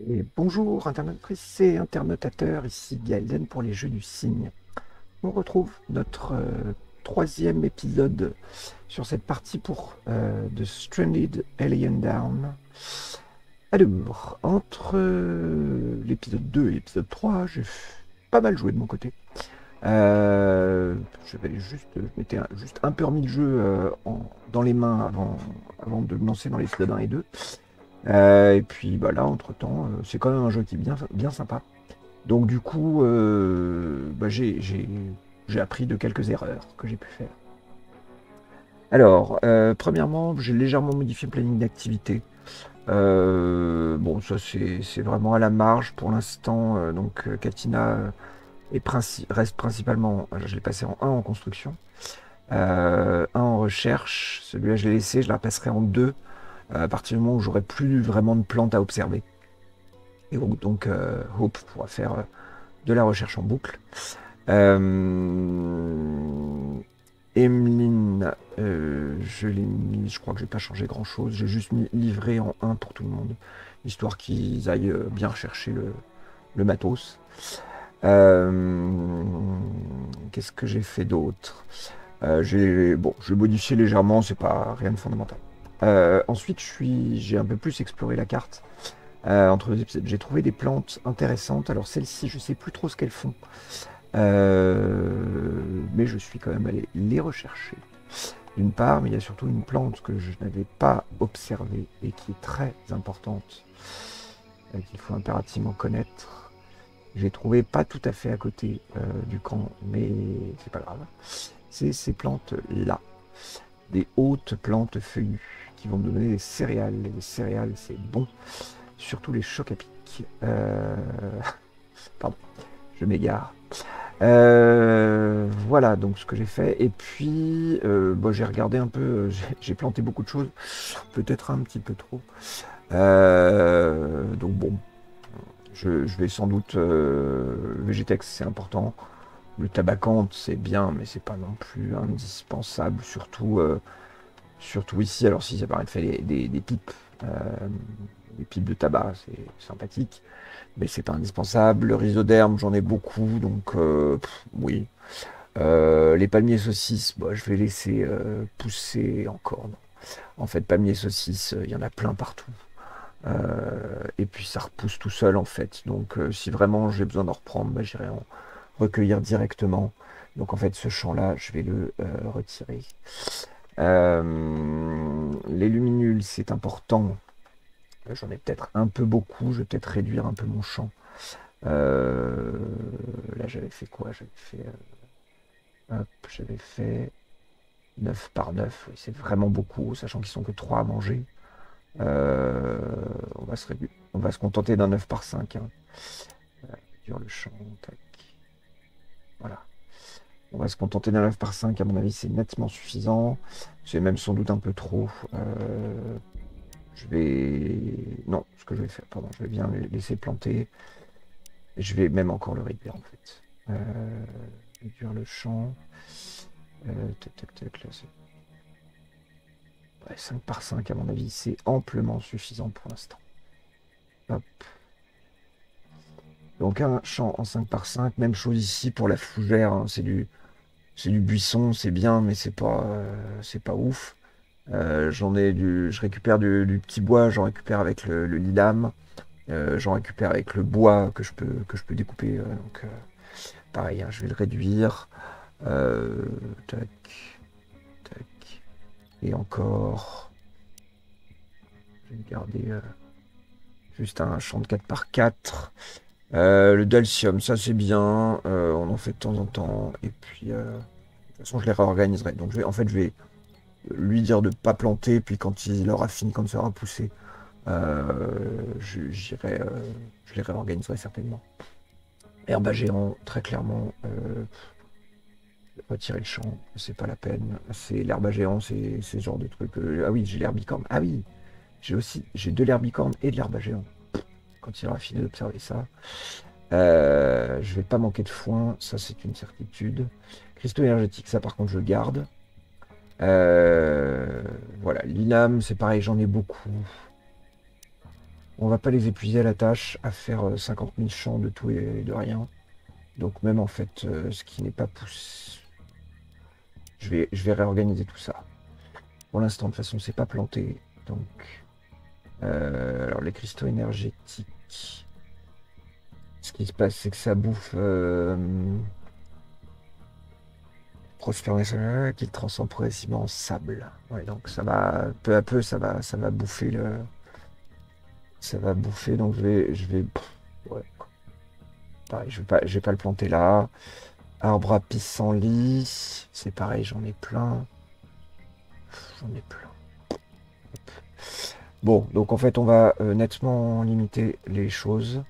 Et bonjour internautrices et internautateurs, ici Gaëlden pour les Jeux du Cygne. On retrouve notre troisième épisode sur cette partie pour The Stranded Alien Down. Alors, entre l'épisode 2 et l'épisode 3, j'ai pas mal joué de mon côté. Je m'étais juste un peu remis le jeu dans les mains avant de me lancer dans l'épisode 1 et 2. Et puis bah là, entre-temps, c'est quand même un jeu qui est bien sympa. Donc du coup, j'ai appris de quelques erreurs que j'ai pu faire. Alors, premièrement, j'ai légèrement modifié le planning d'activité. Bon, ça c'est vraiment à la marge pour l'instant. Katina reste principalement, je l'ai passé en 1 en construction, 1 en recherche. Celui-là, je l'ai laissé, je la passerai en 2 à partir du moment où j'aurai plus vraiment de plantes à observer. Et donc, Hope pourra faire de la recherche en boucle. Emeline, je crois que j'ai pas changé grand chose. J'ai juste mis livré en 1 pour tout le monde, histoire qu'ils aillent bien chercher le matos. Qu'est-ce que j'ai fait d'autre? Je modifié légèrement, c'est pas rien de fondamental. Ensuite, j'ai un peu plus exploré la carte. Entre deux épisodes, j'ai trouvé des plantes intéressantes. Alors celles-ci, je sais plus trop ce qu'elles font, mais je suis quand même allé les rechercher. D'une part, mais il y a surtout une plante que je n'avais pas observée et qui est très importante, qu'il faut impérativement connaître. J'ai trouvé pas tout à fait à côté du camp, mais c'est pas grave. C'est ces plantes-là, des hautes plantes feuillues qui vont me donner des céréales. Et les céréales, c'est bon, surtout les chocs à pic. Pardon, je m'égare. Voilà donc ce que j'ai fait. Et puis, j'ai regardé un peu, j'ai planté beaucoup de choses, peut-être un petit peu trop. Donc bon, je vais sans doute. Végétex, c'est important. Le tabacante, c'est bien, mais c'est pas non plus indispensable, surtout ici. Alors si ça permet de faire des pipes, des pipes de tabac, c'est sympathique, mais c'est pas indispensable. Le rhizoderme, j'en ai beaucoup, donc oui. Les palmiers saucisses, je vais laisser pousser encore. Non. En fait, palmiers saucisses, il y en a plein partout. Et puis ça repousse tout seul en fait. Donc si vraiment j'ai besoin d'en reprendre, j'irai en recueillir directement. Donc en fait ce champ-là, je vais le retirer. Les luminules, c'est important. J'en ai peut-être un peu beaucoup. Je vais peut-être réduire un peu mon champ. Euh, Là j'avais fait quoi? J'avais fait 9 par 9. Oui, c'est vraiment beaucoup, sachant qu'ils sont que 3 à manger. Euh, on va se contenter d'un 9 par 5. Hein. Sur le champ, tac. Voilà. On va se contenter d'un 9 par 5. À mon avis, c'est nettement suffisant. C'est même sans doute un peu trop. Je vais. Non, ce que je vais faire, pardon, je vais bien les laisser planter. Je vais même encore le réduire en fait. Réduire le champ. Tac, tac, tac, là, ouais, 5 par 5, à mon avis, c'est amplement suffisant pour l'instant. Hop. Donc un champ en 5 par 5, même chose ici pour la fougère, hein, c'est du buisson, c'est bien, mais c'est pas ouf. Je récupère du petit bois, j'en récupère avec le lilam, j'en récupère avec le bois que je peux découper. Pareil, hein, je vais le réduire. Tac, tac. Et encore, je vais garder juste un champ de 4 par 4. Le Dalcium, ça c'est bien, on en fait de temps en temps, et puis de toute façon je les réorganiserai. Donc je vais lui dire de pas planter, puis quand il aura fini, quand ça aura poussé, je les réorganiserai certainement. Herbe à géant, très clairement, retirer le champ, c'est pas la peine. C'est l'herbe à géant, c'est ce genre de truc. Ah oui, j'ai l'herbicorne. Ah oui, j'ai de l'herbicorne et de l'herbe à géant. Quand il aura fini d'observer ça. Je vais pas manquer de foin, ça c'est une certitude. Cristaux énergétiques, ça par contre je garde. Voilà, l'INAM, c'est pareil, j'en ai beaucoup. on va pas les épuiser à la tâche à faire 50 000 champs de tout et de rien. Donc même en fait, ce qui n'est pas poussé, je vais réorganiser tout ça. Pour l'instant, de toute façon, c'est pas planté. Donc, alors les cristaux énergétiques, ce qui se passe, c'est que ça bouffe prospération qu'il transforme progressivement en sable. Ouais, donc ça va peu à peu, ça va bouffer le, ça va bouffer. Donc ouais, pareil, je vais pas le planter là. Arbre à pissenlit, c'est pareil, j'en ai plein. J'en ai plein. Bon, donc en fait, on va nettement limiter les choses.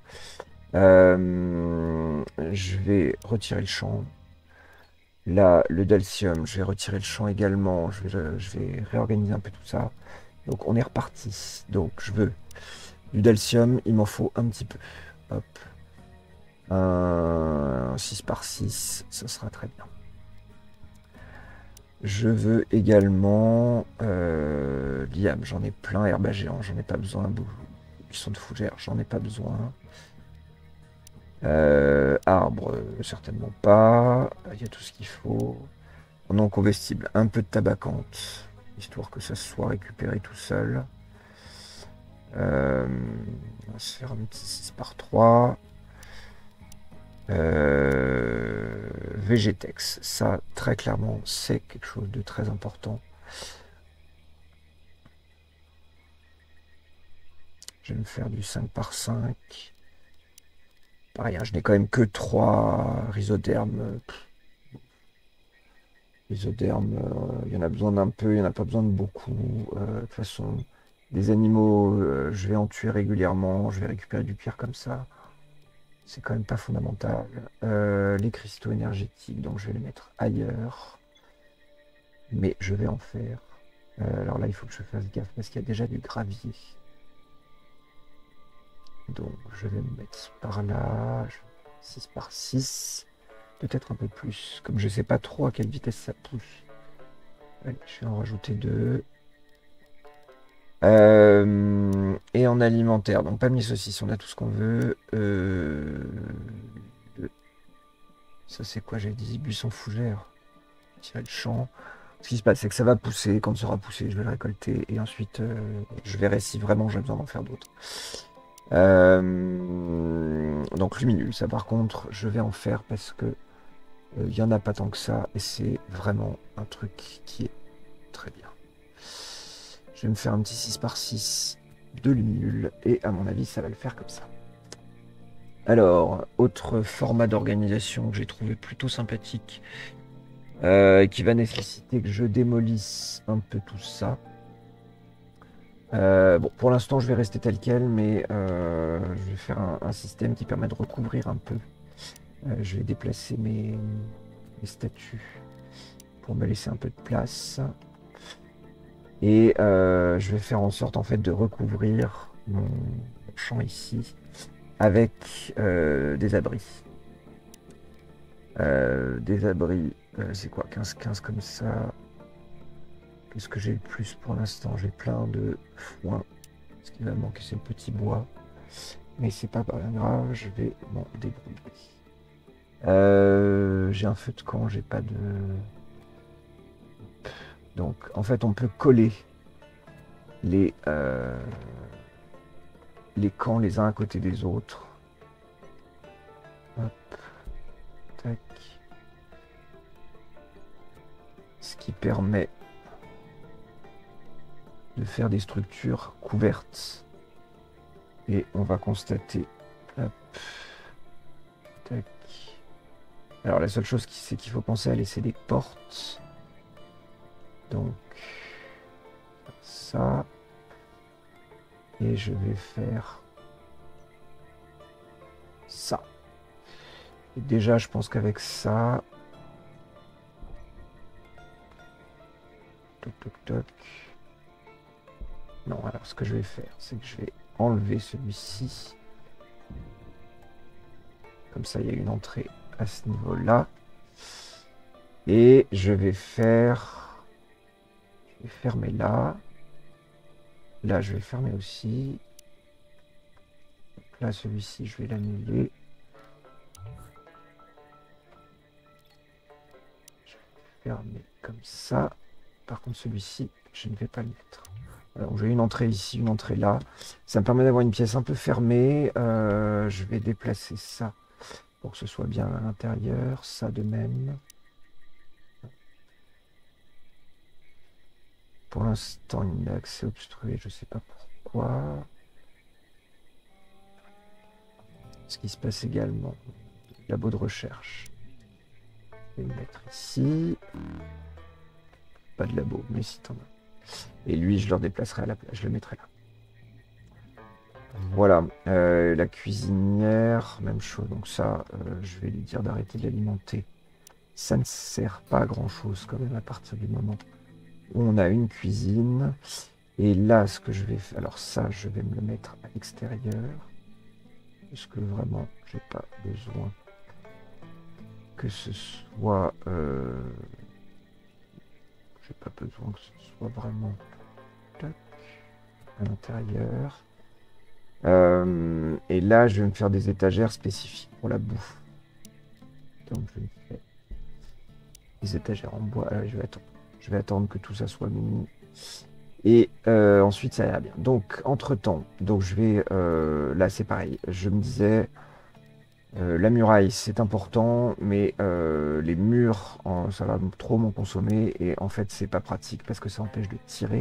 Je vais retirer le champ. Là, le dalcium, je vais retirer le champ également. Je vais réorganiser un peu tout ça. Donc, on est reparti. Donc, je veux du dalcium. Il m'en faut un petit peu. Hop. Un 6 par 6. Ça sera très bien. Je veux également liam. J'en ai plein. Herbe à géant. J'en ai pas besoin. Buisson de fougère. J'en ai pas besoin. Arbre, certainement pas. Il y a tout ce qu'il faut. Non comestible, un peu de tabacante, histoire que ça soit récupéré tout seul. On va se faire un petit 6 par 3. Végétex, ça très clairement c'est quelque chose de très important. Je vais me faire du 5 par 5. Pareil, hein, je n'ai quand même que 3 rhizodermes. Rhizodermes, il y en a besoin d'un peu, il n'y en a pas besoin de beaucoup. De toute façon, des animaux, je vais en tuer régulièrement, je vais récupérer du cuir comme ça. C'est quand même pas fondamental. Les cristaux énergétiques, donc je vais les mettre ailleurs. Mais je vais en faire. Alors là, il faut que je fasse gaffe parce qu'il y a déjà du gravier. Donc je vais me mettre par là. 6 par 6. Peut-être un peu plus. Comme je sais pas trop à quelle vitesse ça pousse. Allez, je vais en rajouter 2. Et en alimentaire, donc palmier saucisse, on a tout ce qu'on veut. Ça c'est quoi, j'ai dit buisson fougère. Tirer le champ. Ce qui se passe, c'est que ça va pousser. Quand ça aura poussé, je vais le récolter. Et ensuite, je verrai si vraiment j'ai besoin d'en faire d'autres. Donc luminule, ça par contre, je vais en faire parce que il n'y en a pas tant que ça. Et c'est vraiment un truc qui est très bien. Je vais me faire un petit 6 par 6 de luminule. Et à mon avis, ça va le faire comme ça. Alors, autre format d'organisation que j'ai trouvé plutôt sympathique. Qui va nécessiter que je démolisse un peu tout ça. Bon, pour l'instant, je vais rester tel quel, mais je vais faire un système qui permet de recouvrir un peu. Je vais déplacer mes statues pour me laisser un peu de place. Et je vais faire en sorte en fait de recouvrir mon champ ici avec des abris. Des abris, c'est quoi, 15-15 comme ça. Qu'est-ce que j'ai le plus pour l'instant? J'ai plein de foin. Ce qui va me manquer, c'est le petit bois. Mais c'est pas grave, je vais m'en débrouiller. J'ai un feu de camp, j'ai pas de... Donc, en fait, on peut coller les camps les uns à côté des autres. Hop. Tac. Ce qui permet de faire des structures couvertes. Et on va constater. Hop. Tac. Alors la seule chose c'est qu'il faut penser à laisser des portes. Donc ça. Et je vais faire ça. Et déjà je pense qu'avec ça. Toc toc toc. Non, alors ce que je vais faire, c'est que je vais enlever celui-ci. Comme ça, il y a une entrée à ce niveau-là. Et je vais faire... Je vais fermer là. Là, je vais fermer aussi. là, celui-ci, je vais l'annuler. Je vais le fermer comme ça. Par contre, celui-ci, je ne vais pas le mettre. Alors, j'ai une entrée ici, une entrée là. Ça me permet d'avoir une pièce un peu fermée. Je vais déplacer ça pour que ce soit bien à l'intérieur. Ça de même. Pour l'instant, il n'a accès obstrué. Je ne sais pas pourquoi. Ce qui se passe également. Labo de recherche. Je vais le mettre ici. Pas de labo, mais si t'en as. Et lui, je le déplacerai à la place. Je le mettrai là. Voilà, la cuisinière, même chose. Donc ça, je vais lui dire d'arrêter de l'alimenter. Ça ne sert pas à grand chose quand même à partir du moment où on a une cuisine. Et là, ce que je vais faire, alors ça, je vais me le mettre à l'extérieur. Parce que vraiment, j'ai pas besoin que ce soit... j'ai pas besoin que ce soit vraiment... Tac, à l'intérieur. Et là, je vais me faire des étagères spécifiques pour la bouffe. Donc, je me fais des étagères en bois. Alors, je vais attendre que tout ça soit mini. Et ensuite, ça ira bien. Donc, entre-temps, donc je vais... là, c'est pareil. Je me disais, la muraille, c'est important, mais les murs, ça va trop m'en consommer. Et en fait, c'est pas pratique parce que ça empêche de tirer.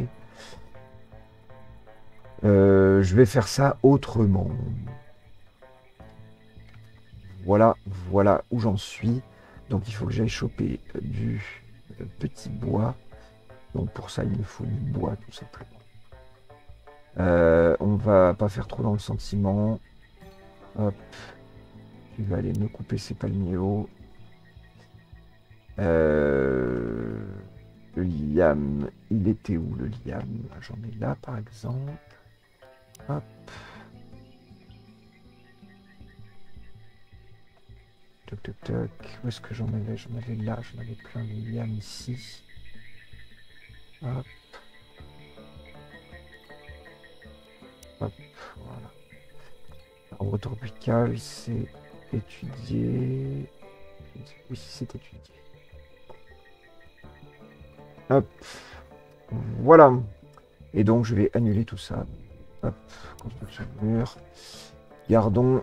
Je vais faire ça autrement. Voilà, voilà où j'en suis. Donc il faut que j'aille choper du petit bois. Donc pour ça, il me faut du bois tout simplement. On va pas faire trop dans le sentiment. Hop. Je vais aller me couper ces palmiers. Le liam, il était où le liam? J'en ai là par exemple. Hop. Toc toc toc. Où est-ce que j'en avais? J'en avais là, j'en avais plein de liam ici. Hop. Hop, voilà. Arbre tropical, c'est étudié. Oui, c'est étudié. Hop. Voilà. Et donc, je vais annuler tout ça. Hop. Construction de mur. Gardons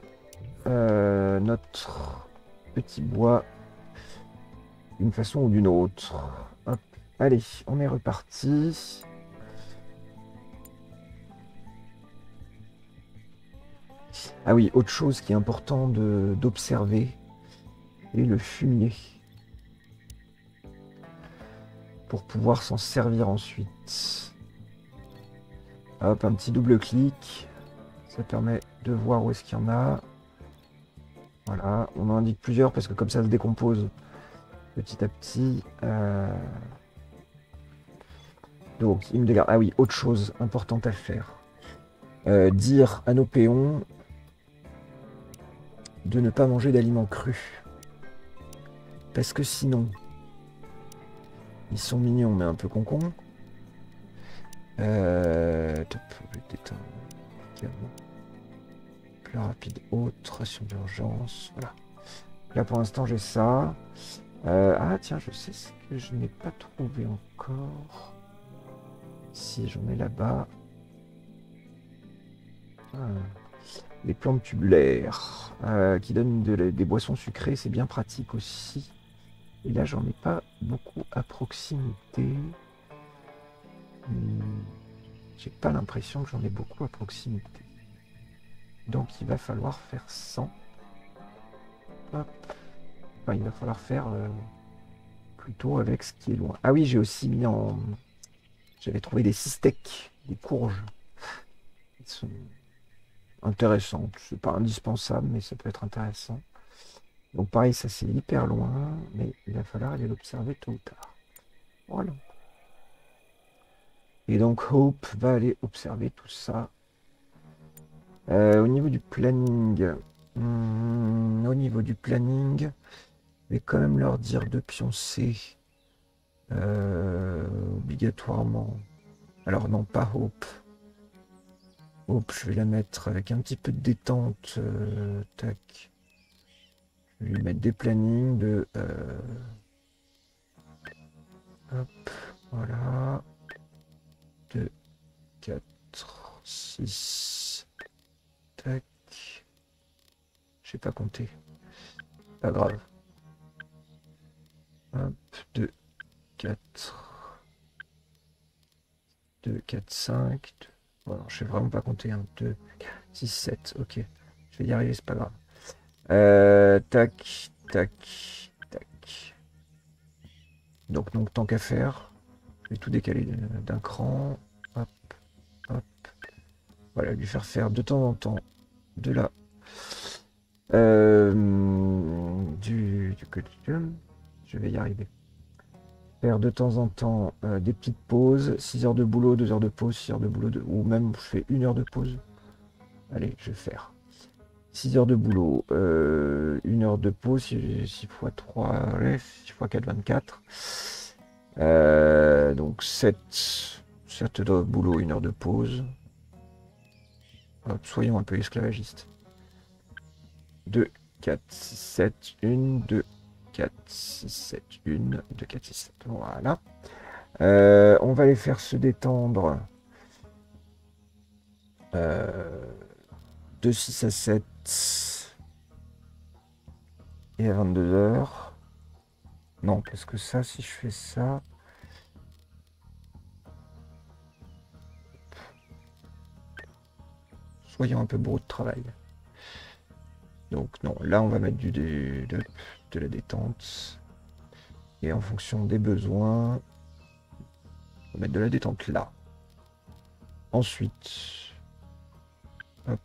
notre petit bois d'une façon ou d'une autre. Hop. Allez, on est reparti. Ah oui, autre chose qui est important d'observer, est le fumier. Pour pouvoir s'en servir ensuite. Hop, un petit double clic. Ça permet de voir où est-ce qu'il y en a. Voilà, on en indique plusieurs parce que comme ça se décompose petit à petit. Donc, il me dégarde. Ah oui, autre chose importante à faire. Dire à nos péons de ne pas manger d'aliments crus. Parce que sinon, ils sont mignons mais un peu concons. Top, je vais t'éteindre également. Plus rapide, haute, ration d'urgence. Voilà. Là pour l'instant j'ai ça. Ah tiens, je sais ce que je n'ai pas trouvé encore. Si j'en ai là-bas. Ah. Les plantes tubulaires qui donnent des boissons sucrées, c'est bien pratique aussi. Et là, j'en ai pas beaucoup à proximité. J'ai pas l'impression que j'en ai beaucoup à proximité. Donc, il va falloir faire 100. Hop. Enfin, il va falloir faire plutôt avec ce qui est loin. Ah oui, j'ai aussi mis en... J'avais trouvé des cystèques, des courges. Ils sont intéressantes. C'est pas indispensable, mais ça peut être intéressant. Donc pareil, ça c'est hyper loin, mais il va falloir aller l'observer tôt ou tard. Voilà. Et donc Hope va aller observer tout ça. Au niveau du planning, je vais quand même leur dire de pioncer obligatoirement. Alors non, pas Hope. Hop, je vais la mettre avec un petit peu de détente. Tac. Je vais lui mettre des plannings de... hop, voilà. 2, 4, 6. Tac. Je sais pas compter. Pas grave. Hop, 2, 4. 2, 4, 5. Voilà, je sais vraiment pas compter. 1, 2, 6, 7. Ok. Je vais y arriver, c'est pas grave. Tac, tac, tac. Donc tant qu'à faire, je vais tout décaler d'un cran. Hop, hop. Voilà, lui faire de temps en temps de la... du quotidien. Je vais y arriver. Faire de temps en temps des petites pauses. 6 heures de boulot, 2 heures de pause, 6 heures de boulot, ou même je fais 1 heure de pause. Allez, je vais faire 6 heures de boulot, 1 heure de pause, 6 fois 3, ouais, 6 fois 4, 24. Donc 7 de boulot, 1 heure de pause. Hop, soyons un peu esclavagistes. 2, 4, 6, 7, 1, 2, 4, 6, 7, 1, 2, 4, 6, 7. Voilà. On va les faire se détendre. De 6 à 7. Et à 22 heures. Non, parce que ça, si je fais ça... Soyons un peu bourreau de travail. Donc non, là on va mettre de la détente. Et en fonction des besoins, on va mettre de la détente là. Ensuite, hop,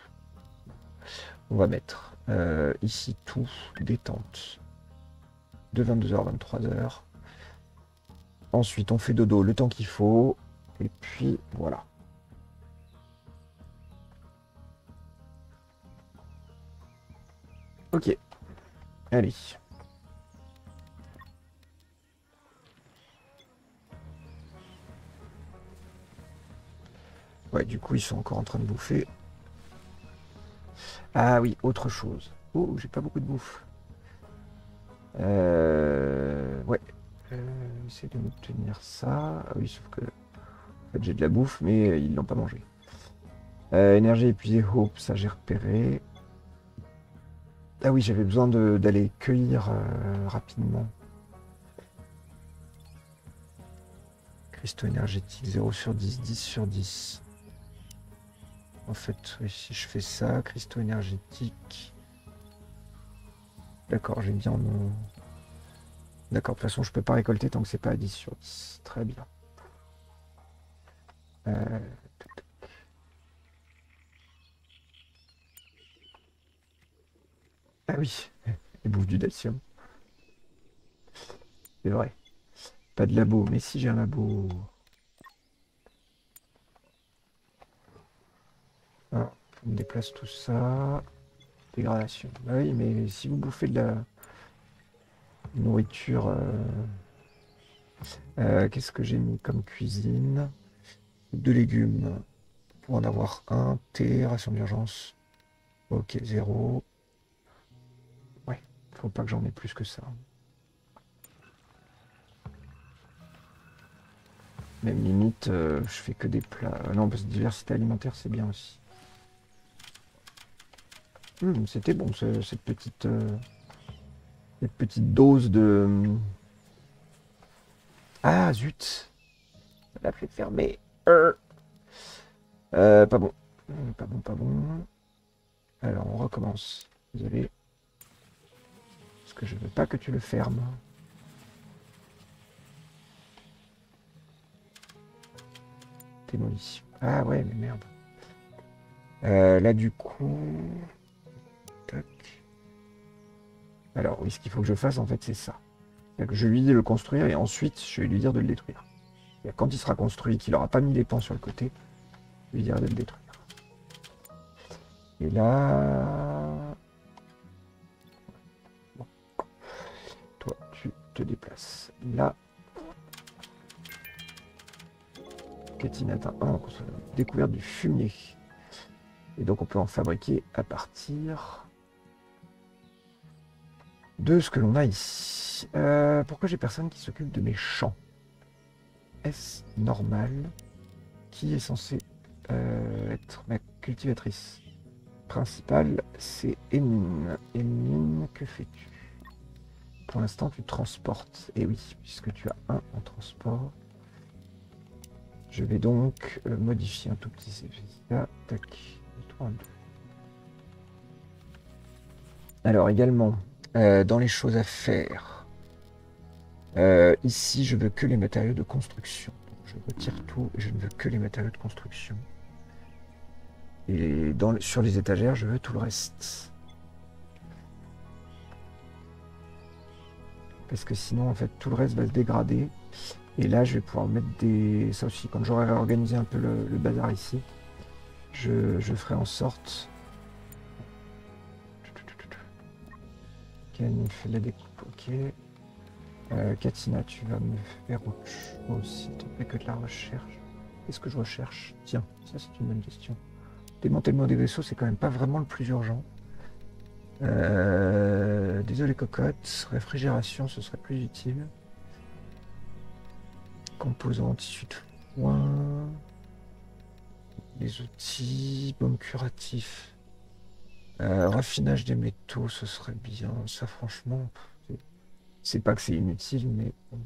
on va mettre ici tout, détente. De 22h à 23h. Ensuite on fait dodo le temps qu'il faut. Et puis voilà. Ok. Allez. Ouais, du coup, ils sont encore en train de bouffer. Ah oui, autre chose. Oh, j'ai pas beaucoup de bouffe. Ouais. Essayer de m'obtenir ça. Ah oui, sauf que... En fait, j'ai de la bouffe, mais ils l'ont pas mangé. Énergie épuisée, Hope, ça j'ai repéré. Ah oui, j'avais besoin d'aller cueillir rapidement. Cristaux énergétiques, 0 sur 10, 10 sur 10. En fait, oui, si je fais ça, cristaux énergétiques... D'accord, j'ai bien mon... D'accord, de toute façon, je peux pas récolter tant que c'est pas à 10 sur 10. Très bien. Euh... Ah oui, les bouffes du Dacium. C'est vrai. Pas de labo, mais si j'ai un labo. Ah, on déplace tout ça. Dégradation. Bah oui, mais si vous bouffez de la nourriture... qu'est-ce que j'ai mis comme cuisine? 2 légumes. Pour en avoir un. Thé, ration d'urgence. Ok, 0. Ouais, faut pas que j'en ai plus que ça. Même limite, je fais que des plats. Non, parce que diversité alimentaire, c'est bien aussi. C'était bon, cette petite dose de... Ah, zut! La fait fermer. Pas bon. Pas bon, pas bon. Alors, on recommence. Désolé. Parce que je veux pas que tu le fermes. Démolition. Ah ouais, mais merde. Là, du coup... Tac. Alors, oui, ce qu'il faut que je fasse, en fait, c'est ça. C'est-à-dire que je lui dis de le construire et ensuite, je vais lui dire de le détruire. Et quand il sera construit, qu'il n'aura pas mis les pans sur le côté, je lui dirai de le détruire. Et là... Bon. Toi, tu te déplaces là. Katinata 1, découverte du fumier. Et donc on peut en fabriquer à partir de ce que l'on a ici. Pourquoi j'ai personne qui s'occupe de mes champs? Est-ce normal? Qui est censé être ma cultivatrice principale? C'est Emine. Emine, que fais-tu? Pour l'instant, tu transportes. Et oui, puisque tu as un en transport. Je vais donc modifier un tout petit CFA. Tac. Et toi, un deux. Alors également, dans les choses à faire, ici, je veux que les matériaux de construction. Donc, je retire tout et je ne veux que les matériaux de construction. Et sur les étagères, je veux tout le reste. Parce que sinon, en fait, tout le reste va se dégrader. Et là, je vais pouvoir mettre des... Ça aussi, quand j'aurai réorganisé un peu le bazar ici, je ferai en sorte... Ken fait la découpe, ok. Katina, tu vas me faire autre chose, s'il te plaît, que de la recherche. Qu'est-ce que je recherche? Tiens, ça c'est une bonne question. Démantèlement des vaisseaux, c'est quand même pas vraiment le plus urgent. Désolé cocotte, réfrigération, ce serait plus utile. Composants, tissu de foin, les outils, baume curatif, raffinage des métaux, ce serait bien. Ça, franchement, c'est pas que c'est inutile, mais bon.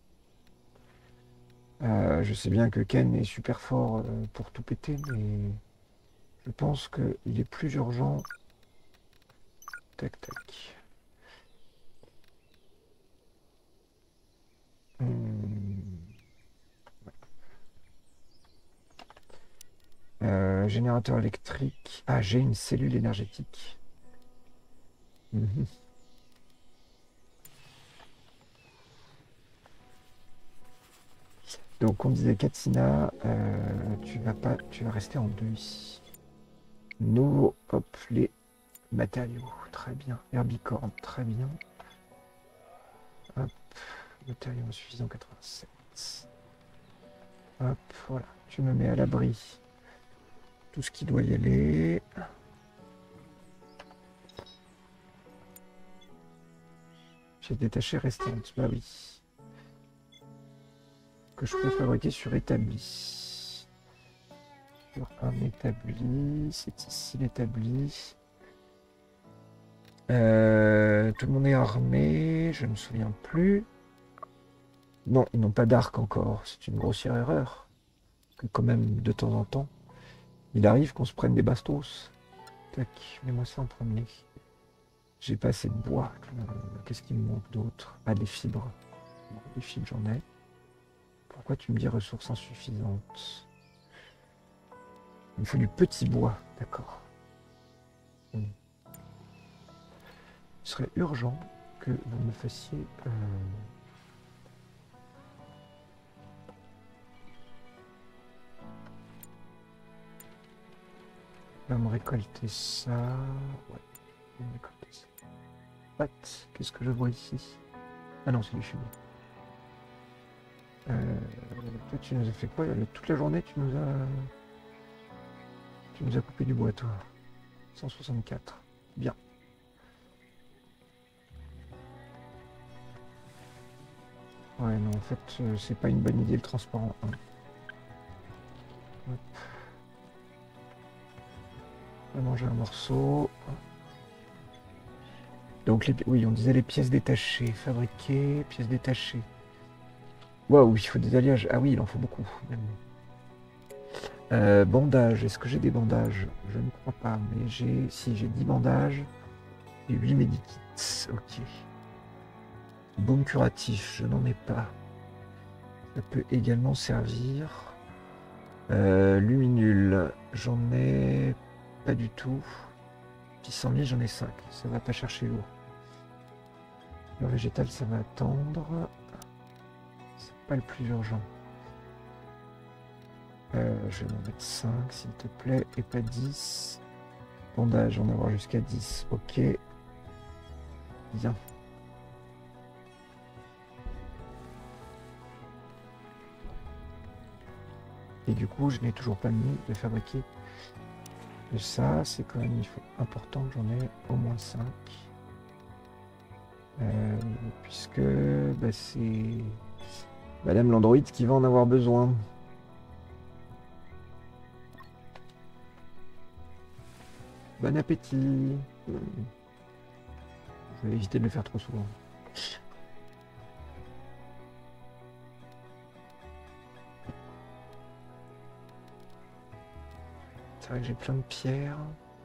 Je sais bien que Ken est super fort pour tout péter, mais je pense qu'il est plus urgent. Tac, tac. Générateur électrique. Ah, j'ai une cellule énergétique. Mhm. Donc on disait Katsina, tu vas rester en deux ici. Nous, hop, les matériaux, très bien. Herbicorne, très bien. Hop, matériaux insuffisants 87. Hop, voilà, tu me mets à l'abri. Tout ce qui doit y aller. J'ai détaché restante, bah oui. Que je peux fabriquer sur établi. Sur un établi, c'est ici l'établi. Tout le monde est armé, je ne me souviens plus. Non, ils n'ont pas d'arc encore, c'est une grossière erreur. Que quand même, de temps en temps, il arrive qu'on se prenne des bastos. Tac, mets-moi ça en premier. J'ai pas assez de bois. Qu'est-ce qui me manque d'autre? Ah, des fibres. Bon, des fibres, j'en ai. Pourquoi tu me dis ressources insuffisantes? Il me faut du petit bois, d'accord. Il serait urgent que vous me fassiez... On va me récolter ça. Ouais, on va me récolter ça. What? Qu'est-ce que je vois ici? Ah non, c'est du fumier. Toi, tu nous as fait quoi? Toute la journée, tu nous as coupé du bois, toi. 164. Bien. Ouais, non, en fait, c'est pas une bonne idée le transport en 1. Hop. On va manger un morceau. Donc, oui, on disait les pièces détachées. Fabriquer, pièces détachées. Waouh, il faut des alliages. Ah oui, il en faut beaucoup. Bandages. Est-ce que j'ai des bandages? Je ne crois pas, mais si, j'ai 10 bandages et 8 medikits. Ok. Baume curatif, je n'en ai pas. Ça peut également servir. Luminule, j'en ai pas du tout. Pissenlit, j'en ai 5. Ça va pas chercher lourd. Le végétal, ça va attendre. C'est pas le plus urgent. Je vais m'en mettre 5, s'il te plaît, et pas 10. Bandage, on va avoir jusqu'à 10. Ok. Bien. Et du coup, je n'ai toujours pas mis de fabriquer Et ça, c'est quand même important que j'en ai au moins 5. Puisque bah, c'est Madame l'Android qui va en avoir besoin. Bon appétit. Je vais éviter de le faire trop souvent. C'est vrai que j'ai plein de pierres.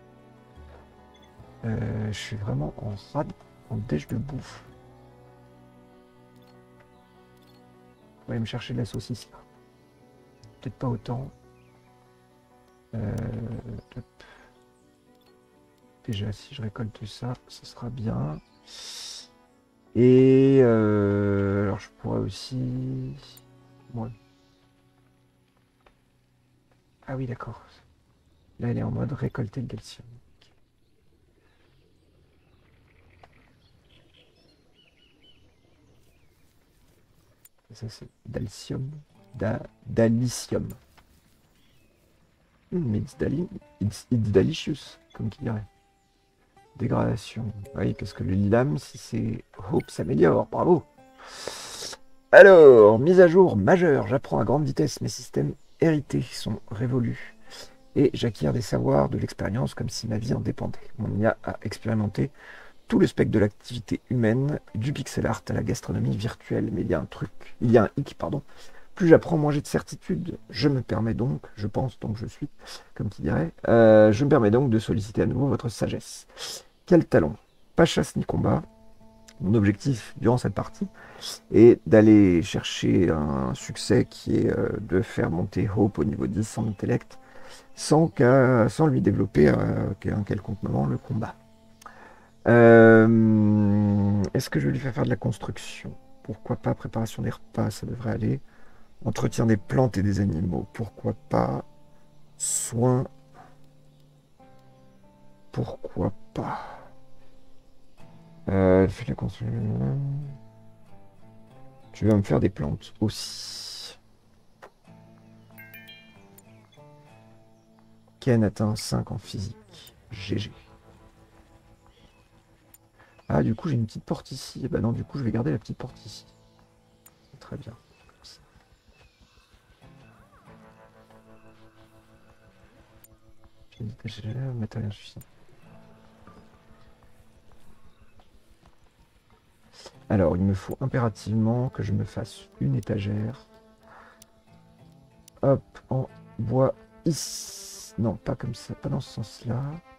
Je suis vraiment en dèche de bouffe. On va aller me chercher de la saucisse là. Peut-être pas autant. Top. Déjà, si je récolte ça, ce sera bien. Et alors, je pourrais aussi. Ouais. Ah oui, d'accord. Là, elle est en mode récolter le calcium. Ça, c'est dalcium. Dalicium. Mais it's delicious, comme qui dirait. Dégradation. Oui, parce que le lilam, si c'est Hope s'améliore. Bravo. Alors, mise à jour majeure. J'apprends à grande vitesse. Mes systèmes hérités sont révolus. Et j'acquiers des savoirs, de l'expérience, comme si ma vie en dépendait. On y a à expérimenter tout le spectre de l'activité humaine, du pixel art à la gastronomie virtuelle. Mais il y a un hic, pardon. Plus j'apprends, moins j'ai de certitude. Je me permets donc, je pense donc je suis, comme qui dirait, je me permets donc de solliciter à nouveau votre sagesse. Quel talent? Pas chasse ni combat. Mon objectif durant cette partie est d'aller chercher un succès qui est de faire monter Hope au niveau 10 en intellect sans lui développer à un quelconque moment le combat. Est-ce que je vais lui faire de la construction? Pourquoi pas préparation des repas, ça devrait aller. Entretien des plantes et des animaux, pourquoi pas. Soins, pourquoi pas. Elle fait de la construction. Tu vas me faire des plantes aussi. Ken atteint 5 en physique. GG. Ah, du coup, j'ai une petite porte ici. Bah non, du coup, je vais garder la petite porte ici. Très bien. Matériel insuffisant. Alors, il me faut impérativement que je me fasse une étagère. Hop, en bois ici. Non, pas comme ça, pas dans ce sens-là.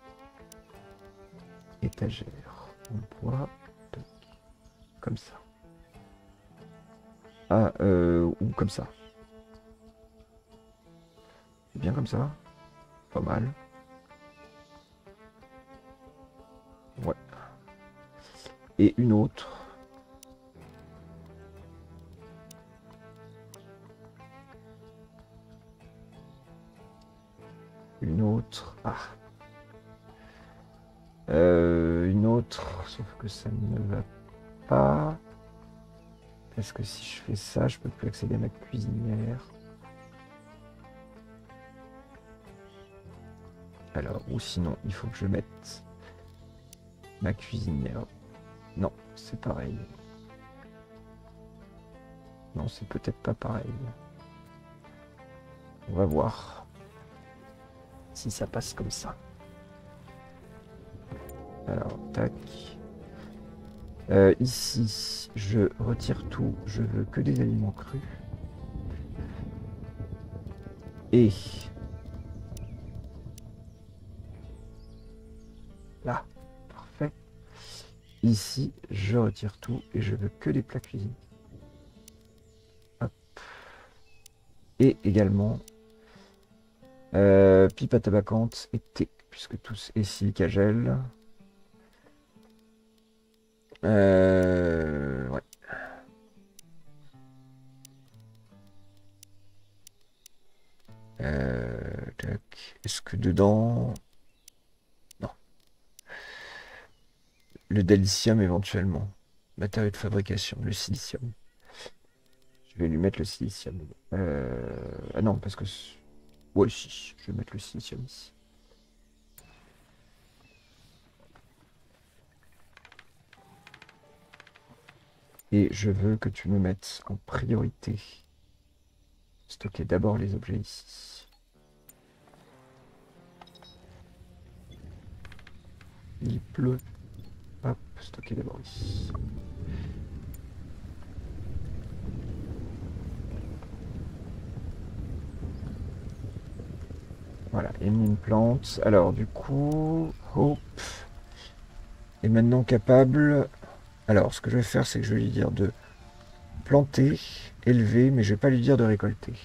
Étagère en bois. Comme ça. Ah, ou comme ça. C'est bien comme ça. Pas mal. Ouais. Et une autre. Une autre. Ah. Une autre. Sauf que ça ne va pas. Parce que si je fais ça, je peux plus accéder à ma cuisinière. Alors, ou sinon, il faut que je mette ma cuisinière. Non, c'est pareil. Non, c'est peut-être pas pareil. On va voir si ça passe comme ça. Alors, tac. Ici, je retire tout. Je veux que des aliments crus. Et là, parfait. Ici, je retire tout et je veux que des plats cuisinés. Hop. Et également pipe à tabacante et thé, puisque tous est silicagel. Ouais. Tac. Est-ce que dedans... Non. Le dilithium éventuellement. Matériau de fabrication, le silicium. Je vais lui mettre le silicium. Ah non, parce que... Ouais, si, je vais mettre le silicium ici. Et je veux que tu me mettes en priorité. Stocker d'abord les objets ici. Il pleut. Hop, stocker d'abord ici. Voilà, et mis une plante. Alors, du coup, Hope est maintenant capable. Alors, ce que je vais faire, c'est que je vais lui dire de planter, élever, mais je vais pas lui dire de récolter.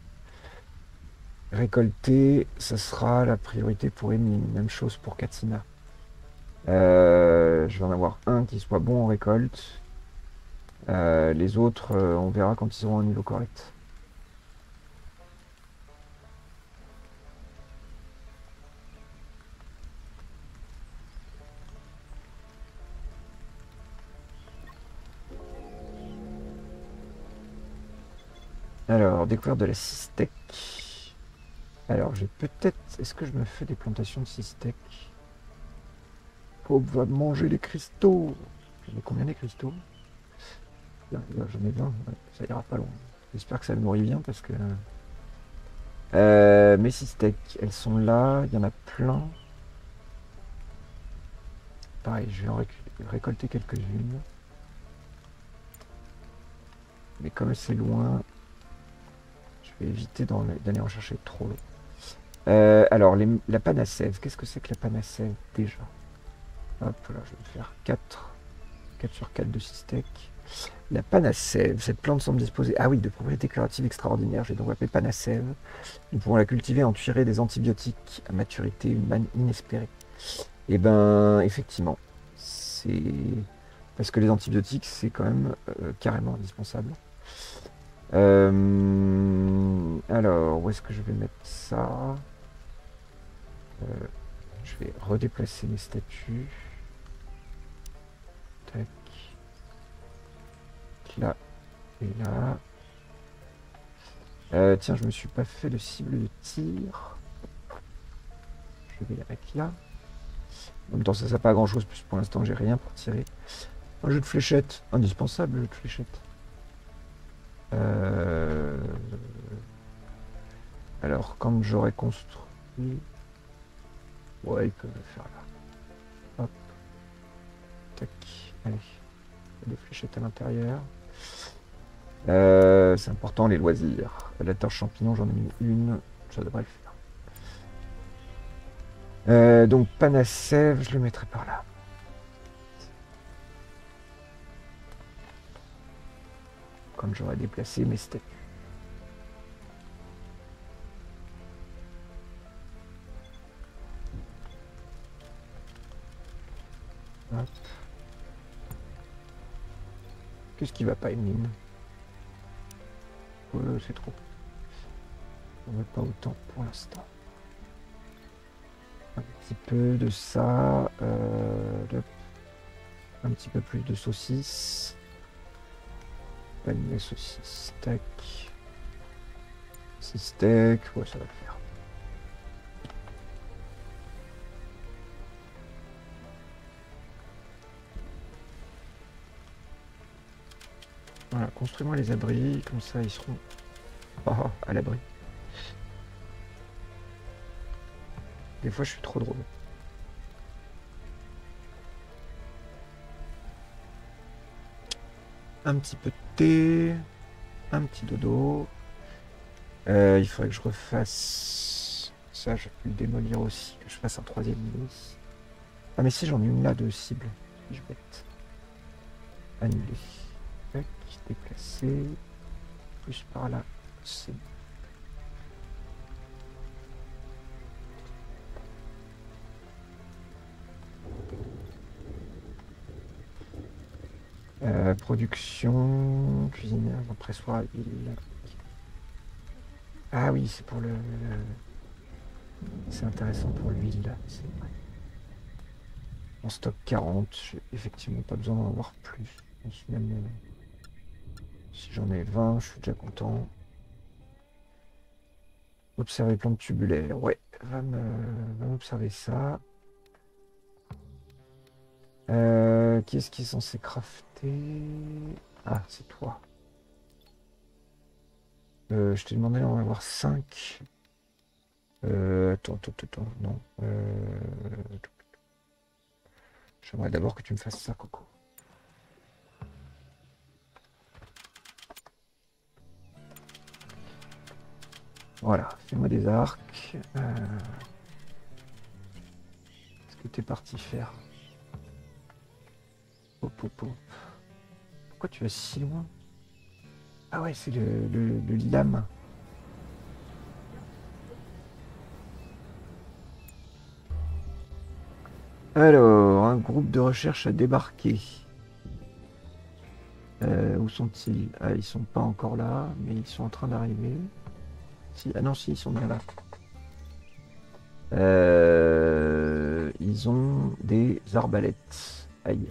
Récolter, ça sera la priorité pour Emeline. Même chose pour Katina. Je vais en avoir un qui soit bon en récolte. Les autres, on verra quand ils auront un niveau correct. Alors, découverte de la cystèque. Alors, j'ai peut-être... Est-ce que je me fais des plantations de cystèque? Hope va manger les cristaux. J'en ai combien des cristaux? J'en ai 20, ouais, ça ira pas loin. J'espère que ça me nourrit bien parce que... mes cystèques, elles sont là, il y en a plein. Pareil, je vais en récolter quelques-unes. Mais comme c'est loin, je vais éviter d'aller en chercher trop. Alors, la panne à sève, qu'est-ce que c'est que la panne à sève déjà? Hop là, je vais faire 4 sur 4 de cystèques. La panne à sève, cette plante semble disposer, ah oui, de propriétés curatives extraordinaires. J'ai donc appelé panne à sève. Nous pouvons la cultiver et en tirer des antibiotiques à maturité humaine inespérée. Et ben, effectivement, c'est parce que les antibiotiques, c'est quand même carrément indispensable. Alors, où est-ce que je vais mettre ça? Je vais redéplacer mes statues. Tac. Là et là. Tiens, je me suis pas fait de cible de tir. Je vais la mettre là. En même temps, ça sert pas à grand chose, puisque pour l'instant, j'ai rien pour tirer. Un jeu de fléchettes, indispensable, le jeu de fléchettes. Alors, quand j'aurai construit... Ouais, il peut le faire là. Hop. Tac. Allez. Il y a des fléchettes à l'intérieur. C'est important, les loisirs. La torche champignon, j'en ai mis une. Ça devrait le faire. Donc, panne à sève, je le mettrai par là. Quand j'aurai déplacé mes statues. Hop. Qu'est-ce qui va pas, Emeline? C'est trop. On veut pas autant pour l'instant. Un petit peu de ça. Un petit peu plus de saucisses. Panier saucisses. Tac. 6 steaks. Ouais, ça va le faire. Voilà, construis-moi les abris, comme ça ils seront à l'abri. Des fois je suis trop drôle. Un petit peu de thé, un petit dodo. Il faudrait que je refasse ça, je peux le démolir aussi, que je fasse un troisième nid. Ah mais si, j'en ai une là de cible. Je vais bête. Annuler. Tac, déplacer. Plus par là, c'est bon. Production, cuisinière, pressoir à huile. Ah oui, c'est pour c'est intéressant pour l'huile, là, c'est vrai. En stock 40, j'ai effectivement pas besoin d'en avoir plus. Même, si j'en ai 20, je suis déjà content. Observer plantes tubulaires, ouais, va m'observer ça. Qui est-ce qui est censé crafter? Ah, c'est toi. Je t'ai demandé d'en avoir 5. Attends, non. J'aimerais d'abord que tu me fasses ça, Coco. Voilà, fais-moi des arcs. Qu'est-ce que t'es parti faire? Hop, hop, hop. Pourquoi tu vas si loin? Ah ouais, c'est le lilam. Alors, un groupe de recherche a débarqué. Où sont-ils? Ah, ils sont pas encore là, mais ils sont en train d'arriver. Si, ah non, si, ils sont bien là. Ils ont des arbalètes. Aïe.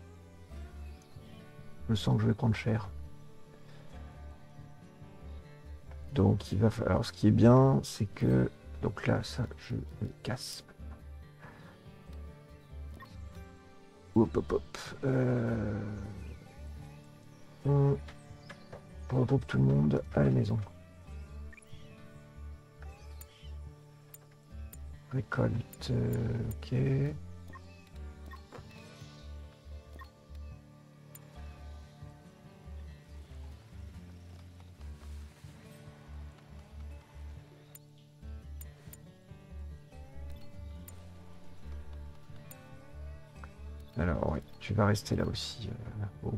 Je sens que je vais prendre cher. Donc, il va falloir. Alors, ce qui est bien, c'est que. Donc là, ça, je le casse. Hop, hop, hop. On regroupe tout le monde à la maison. Récolte. Ok. Alors, ouais, tu vas rester là aussi. Hop.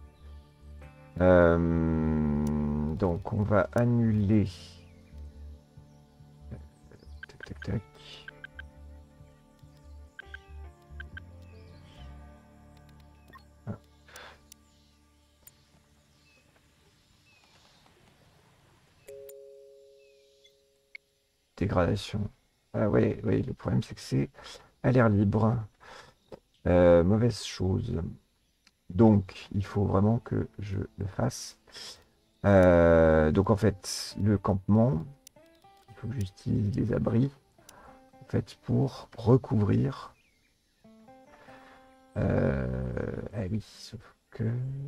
Donc, on va annuler. Tac, tac, tac. Ah. Dégradation. Ah ouais, ouais, le problème c'est que c'est à l'air libre. Mauvaise chose. Donc, il faut vraiment que je le fasse. Donc, en fait, le campement, il faut que j'utilise les abris en fait, pour recouvrir. Ah oui, sauf que.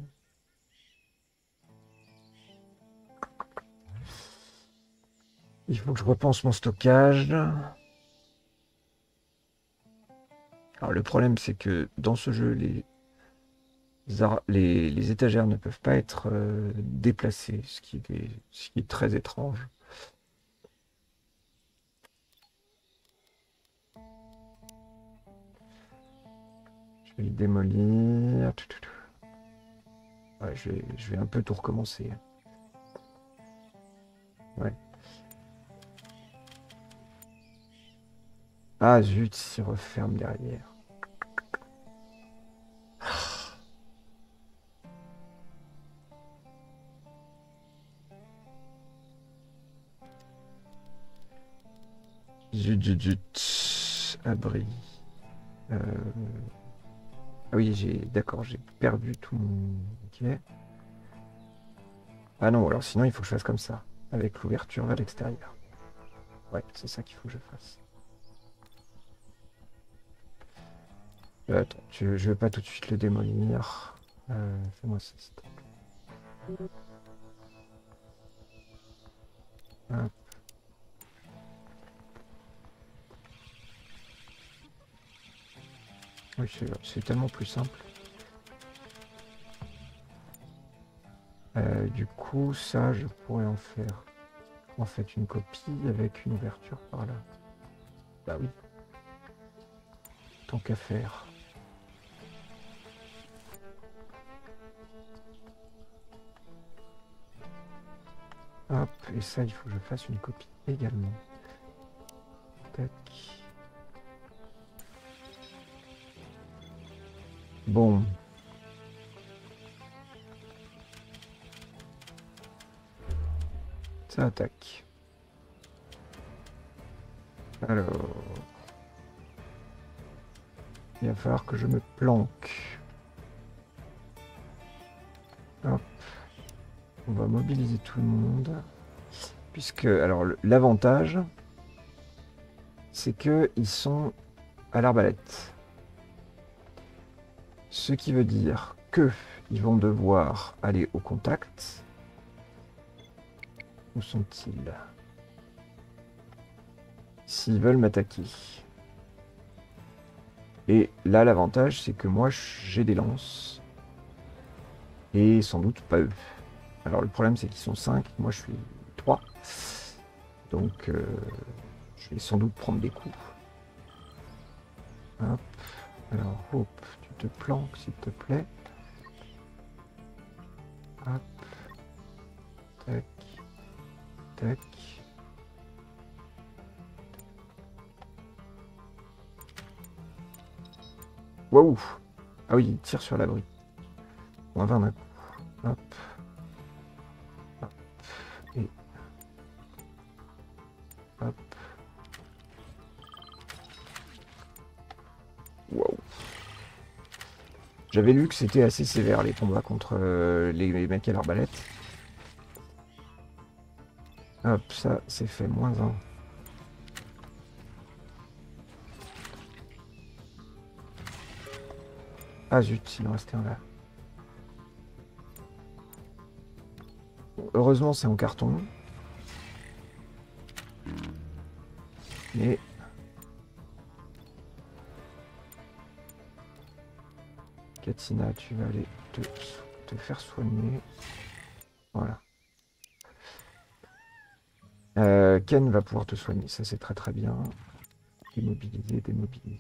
Il faut que je repense mon stockage. Alors, le problème, c'est que dans ce jeu, les étagères ne peuvent pas être déplacées, ce qui est très étrange. Je vais le démolir. Ouais, je vais un peu tout recommencer. Ouais. Ah zut, il referme derrière. Zut. Abri. Euh, Ah oui, d'accord, j'ai perdu tout mon. Ok. Ah non, alors sinon il faut que je fasse comme ça, avec l'ouverture vers l'extérieur. Ouais, c'est ça qu'il faut que je fasse. Attends, je vais pas tout de suite le démolir. Fais-moi ça, s'il te plaît. Hop. Oui, c'est tellement plus simple. Du coup, ça, je pourrais en faire en fait une copie avec une ouverture par là. Bah oui, tant qu'à faire. Hop, et ça, il faut que je fasse une copie également. Tac. Bon. Ça attaque. Alors, il va falloir que je me planque. Hop. On va mobiliser tout le monde. Puisque, alors, l'avantage, c'est que ils sont à l'arbalète. Ce qui veut dire que ils vont devoir aller au contact. Où sont-ils? S'ils veulent m'attaquer. Et là, l'avantage, c'est que moi, j'ai des lances. Et sans doute pas eux. Alors, le problème, c'est qu'ils sont 5. Moi, je suis 3. Donc, je vais sans doute prendre des coups. Hop. Alors, Hope, tu te planques, s'il te plaît. Hop. Tac. Tac. Waouh! Ah oui, il tire sur l'abri. Moins 20 d'un coup. Hop. Hop. Et. Hop. Waouh! J'avais lu que c'était assez sévère les combats contre les mecs à l'arbalète. Hop, ça, c'est fait. Moins 1. Ah zut, il en restait un là. Bon, heureusement, c'est en carton. Mais... Katina, tu vas aller te faire soigner. Voilà. Ken va pouvoir te soigner, ça c'est très très bien. Démobiliser, démobiliser.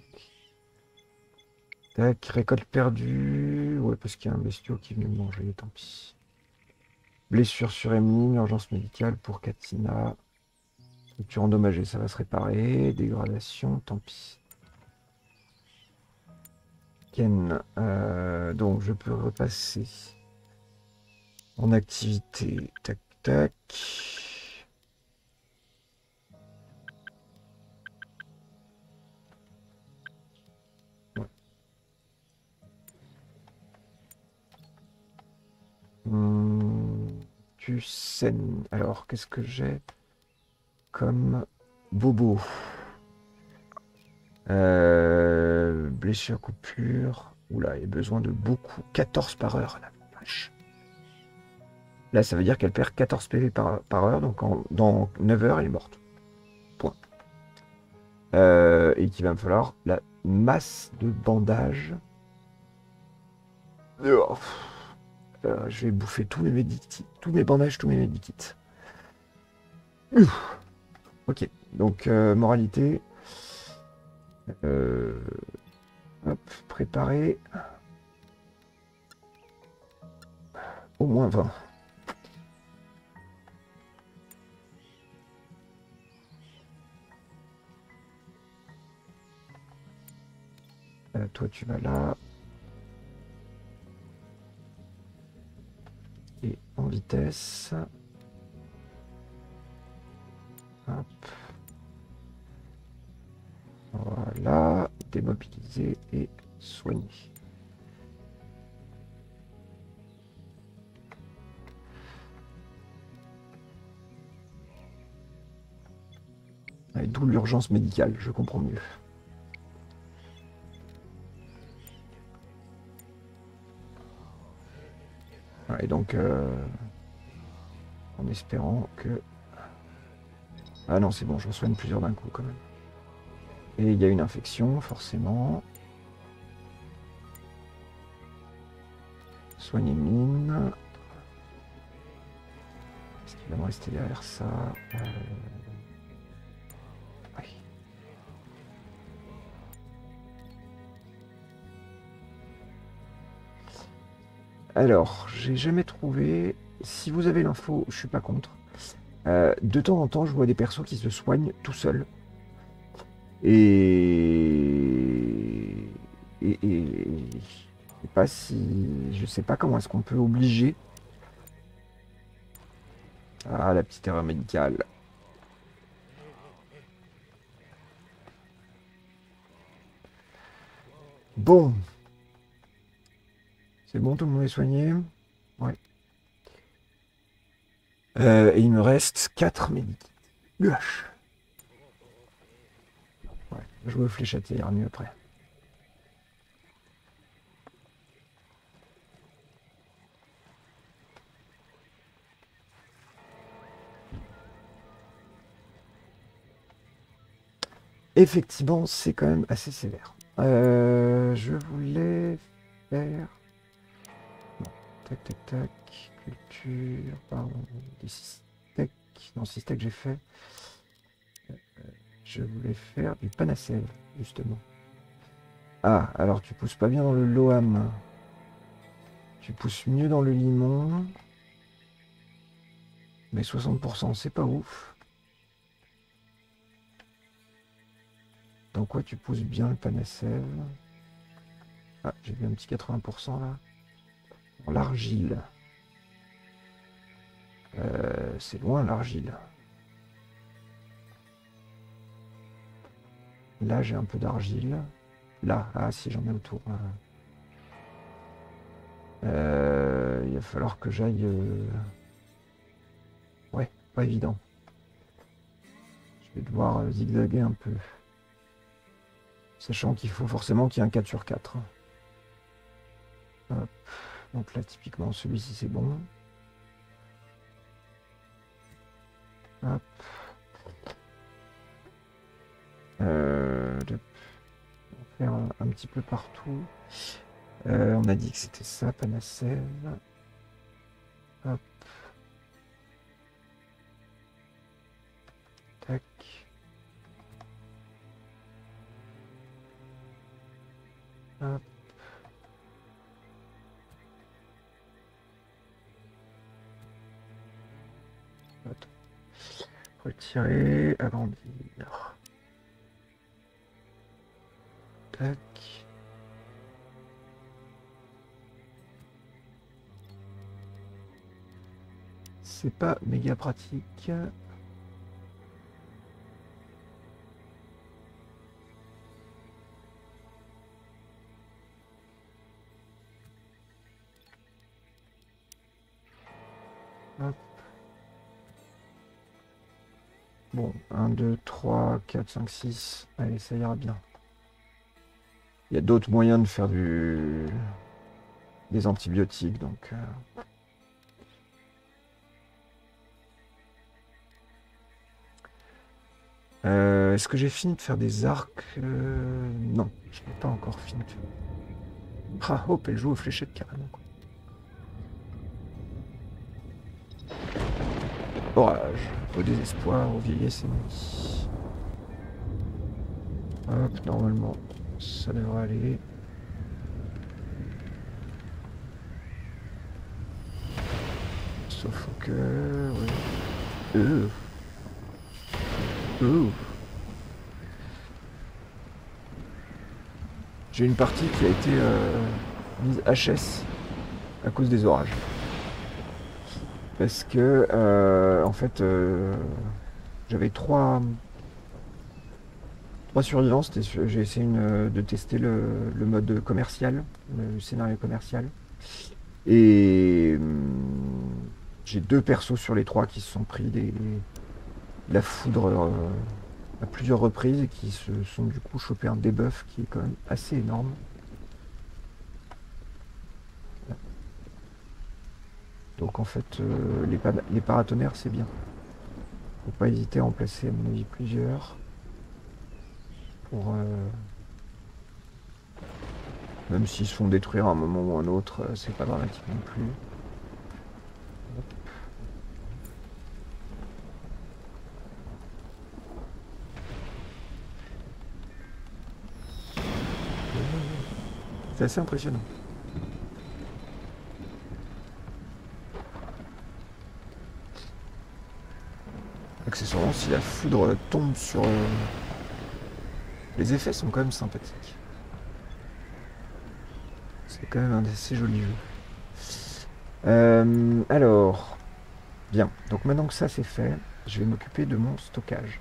Tac, récolte perdue. Ouais, parce qu'il y a un bestiau qui est venu me manger, tant pis. Blessure sur Emeline, urgence médicale pour Katina. Structure endommagée, ça va se réparer. Dégradation, tant pis. Ken, donc je peux repasser en activité. Tac, tac. Ouais. Tu saignes. Alors, qu'est-ce que j'ai comme bobo? Blessure, coupure. Oula, il y a besoin de beaucoup. 14 par heure, la vache. Là, ça veut dire qu'elle perd 14 PV par heure, donc dans 9 heures, elle est morte. Point. Et qu'il va me falloir la masse de bandages. Oh. Je vais bouffer tous mes medikits, tous mes bandages, tous mes medikits. Ok, donc moralité. Hop, préparer. Au moins 20. Toi, tu vas là. Et en vitesse. Hop. Voilà. Démobiliser et soigner. D'où l'urgence médicale, je comprends mieux. Et donc, en espérant que... Ah non, c'est bon, j'en soigne plusieurs d'un coup quand même. Et il y a une infection, forcément. Soigner mine. Est-ce qu'il va me rester derrière ça? Oui. Alors, j'ai jamais trouvé... Si vous avez l'info, je suis pas contre. De temps en temps, je vois des persos qui se soignent tout seuls. Pas si... Je sais pas comment est-ce qu'on peut obliger. Ah, la petite erreur médicale. Bon. C'est bon, tout le monde est soigné? Ouais. Et il me reste 4 médicaments. Gosh. Ouais, je me fléchette, ça ira mieux après. Effectivement, c'est quand même assez sévère. Je voulais faire... Non. Tac, tac, tac. Culture, pardon. Des 6 steaks. Non, 6 steaks j'ai fait. Je voulais faire du panacève, justement. Ah, alors tu pousses pas bien dans le Loam. Tu pousses mieux dans le limon. Mais 60%, c'est pas ouf. Dans quoi tu pousses bien le panacève? Ah, j'ai vu un petit 80% là. Dans l'argile. C'est loin l'argile. Là, j'ai un peu d'argile. Là, ah si, j'en ai autour. Il va falloir que j'aille... Ouais, pas évident. Je vais devoir zigzaguer un peu. Sachant qu'il faut forcément qu'il y ait un 4 sur 4. Hop. Donc là, typiquement, celui-ci, c'est bon. Hop. On va faire un petit peu partout. On a dit que c'était ça, panacève. Hop. Tac. Hop. Attends. Retirer, agrandir. Tac. C'est pas méga pratique. Hop. Bon, 1, 2, 3, 4, 5, 6. Allez, ça ira bien. Il y a d'autres moyens de faire des antibiotiques, donc... Est-ce que j'ai fini de faire des arcs? Non, je n'ai pas encore fini. Ah, hop, elle joue aux fléchettes carrément, quoi. Orage, au désespoir, au vieillesse ennemie. Hop, normalement, ça devrait aller. Sauf que... Ouais. J'ai une partie qui a été mise HS à cause des orages. Parce que, en fait, j'avais trois survivants. J'ai essayé de tester le mode commercial, le scénario commercial. Et j'ai 2 persos sur les 3 qui se sont pris de la foudre à plusieurs reprises et qui se sont du coup chopé un debuff qui est quand même assez énorme. Donc en fait, les paratonnerres, c'est bien. Faut pas hésiter à en placer, à mon avis, plusieurs. Pour, même s'ils se font détruire à un moment ou un autre, c'est pas dramatique non plus. C'est assez impressionnant. Accessoirement, si la foudre tombe sur... Les effets sont quand même sympathiques. C'est quand même un assez joli jeu. Alors, bien. Donc maintenant que ça c'est fait, je vais m'occuper de mon stockage.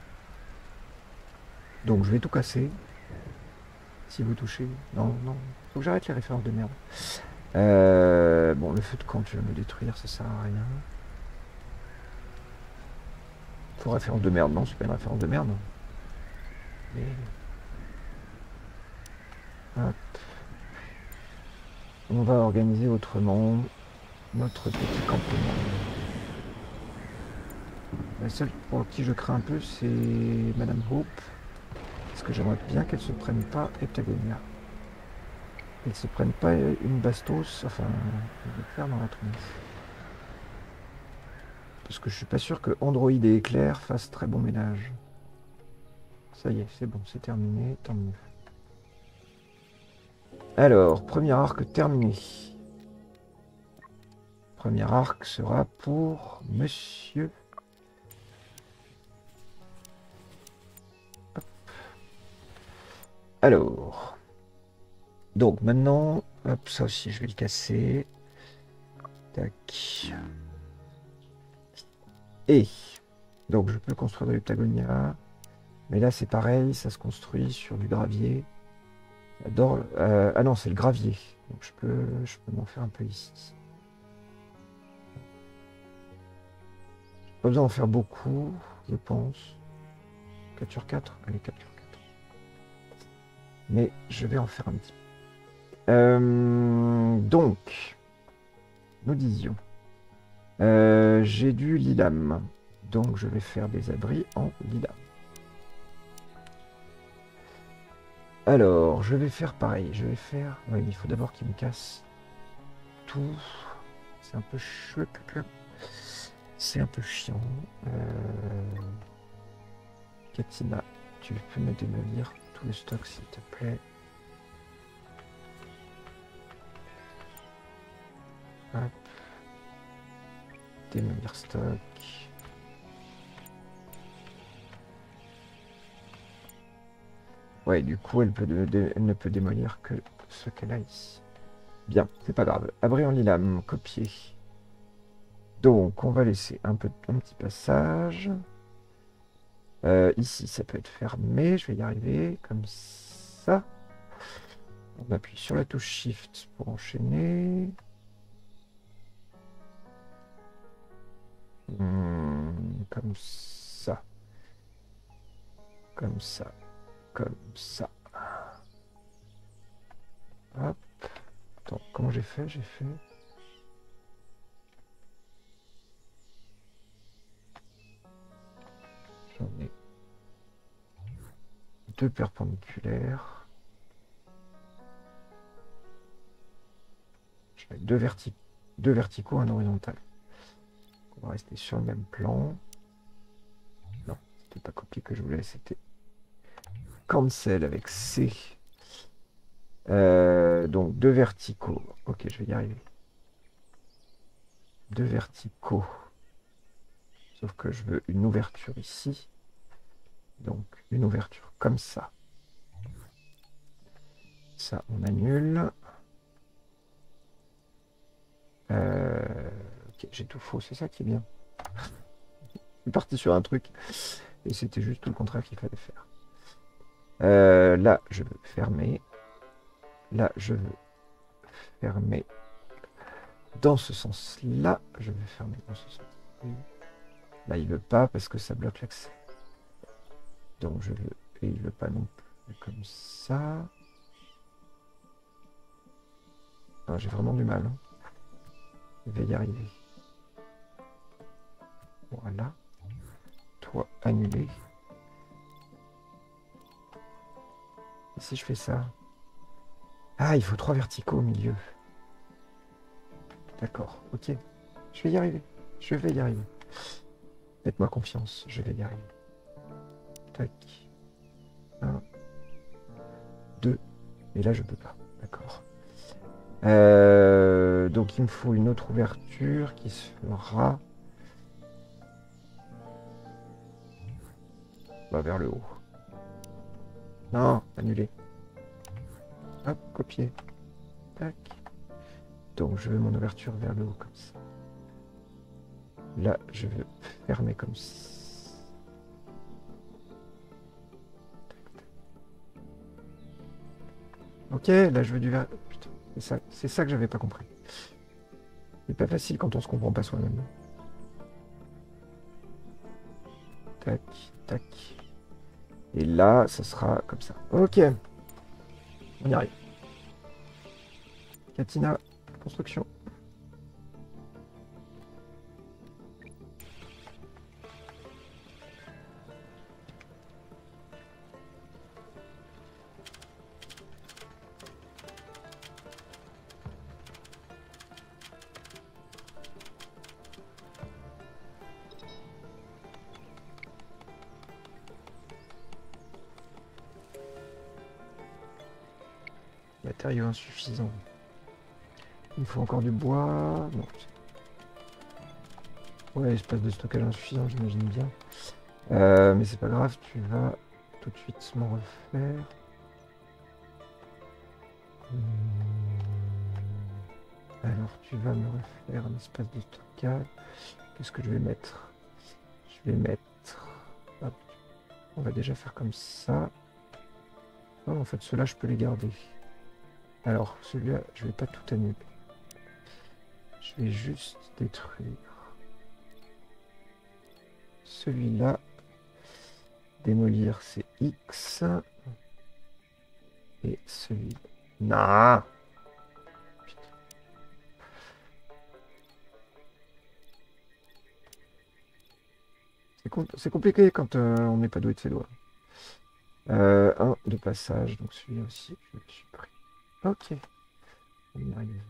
Donc je vais tout casser. Si vous touchez... Non, non. Faut que j'arrête les références de merde. Bon, le feu de camp, tu vas me détruire, ça sert à rien. Faut référence de merde, non, c'est pas une référence de merde. Mais... Hop. On va organiser autrement notre petit campement. La seule pour qui je crains un peu, c'est Madame Hope. Parce que j'aimerais bien qu'elle se prenne pas Heptagonia. Qu'elle se prenne pas une Bastos, enfin, je vais faire dans la tronche. Parce que je suis pas sûr que Android et Éclair fassent très bon ménage. Ça y est, c'est bon, c'est terminé, tant mieux. Alors, premier arc terminé. Premier arc sera pour Monsieur. Hop. Alors, donc maintenant, hop, ça aussi je vais le casser. Tac. Et donc je peux construire de l'Heptagonia. Mais là c'est pareil, ça se construit sur du gravier. J'adore. Ah non, c'est le gravier. Donc je peux m'en faire un peu ici. Pas besoin d'en faire beaucoup, je pense. 4 sur 4. Allez, 4 sur 4. Mais je vais en faire un petit peu. Donc, nous disions. J'ai du lilam. Donc je vais faire des abris en lilam. Alors, je vais faire pareil. Je vais faire... Oui, mais il faut d'abord qu'il me casse tout. C'est un peu chouette. C'est un peu chiant. Katina, tu peux me démolir tout le stock, s'il te plaît. Hop. Démolir stock. Ouais, du coup, elle ne peut démolir que ce qu'elle a ici. Bien, c'est pas grave. Abri en lilam, copier. Donc, on va laisser un petit passage. Ici, ça peut être fermé. Je vais y arriver comme ça. On appuie sur la touche Shift pour enchaîner. Comme ça. Comme ça. Comme ça. Hop. Attends, comment j'ai fait? J'en ai deux perpendiculaires. J'en ai deux verticaux, un horizontal. On va rester sur le même plan. Non, c'était pas copier que je voulais, c'était cancel avec C. Donc deux verticaux. Ok, je vais y arriver. Deux verticaux. Sauf que je veux une ouverture ici. Donc une ouverture comme ça. Ça, on annule. Ok, j'ai tout faux, c'est ça qui est bien. Je suis parti sur un truc et c'était juste tout le contraire qu'il fallait faire. Là, je veux fermer. Là, je veux fermer dans ce sens-là. Je veux fermer dans ce sens. Là, il veut pas parce que ça bloque l'accès. Donc, je veux... Et il veut pas non plus. Comme ça. J'ai vraiment du mal. Je vais y arriver. Voilà. Toi, annulé. Et si je fais ça? Ah, il faut 3 verticaux au milieu. D'accord, ok. Je vais y arriver. Je vais y arriver. Faites-moi confiance, je vais y arriver. Tac. 1, 2. Et là, je peux pas. D'accord. Donc, il me faut une autre ouverture qui se fera vers le haut. Non, annulé. Hop, copier. Tac. Donc, je veux mon ouverture vers le haut comme ça. Là, je veux fermer comme ça. Ok, là, je veux du verre. Putain, c'est ça que j'avais pas compris. C'est pas facile quand on se comprend pas soi-même. Tac, tac. Et là, ça sera comme ça. Ok. On y arrive. Katina, construction. Matériaux insuffisants. Il me faut encore du bois. Non. Ouais, espace de stockage insuffisant, j'imagine bien. Mais c'est pas grave, tu vas tout de suite m'en refaire. Alors, tu vas me refaire un espace de stockage. Qu'est-ce que je vais mettre? Je vais mettre... Hop. On va déjà faire comme ça. Oh, en fait, ceux-là, je peux les garder. Alors, celui-là, je vais pas tout annuler. Je vais juste détruire celui-là. Démolir, c'est X. Et celui-là. Non! C'est compliqué quand on n'est pas doué de ses doigts. Un de passage, donc celui-là aussi, je le supprime. Ok. On y arrive.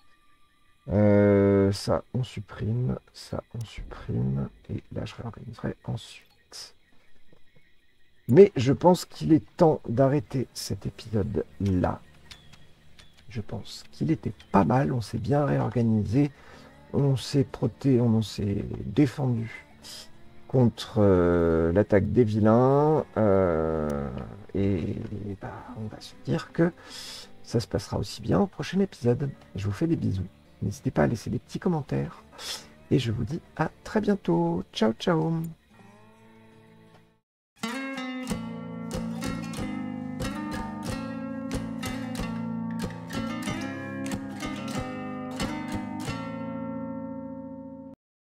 Ça, on supprime. Ça, on supprime. Et là, je réorganiserai ensuite. Mais je pense qu'il est temps d'arrêter cet épisode-là. Je pense qu'il était pas mal. On s'est bien réorganisé. On s'est défendu contre l'attaque des vilains. Et bah, on va se dire que ça se passera aussi bien au prochain épisode. Je vous fais des bisous. N'hésitez pas à laisser des petits commentaires. Et je vous dis à très bientôt. Ciao, ciao.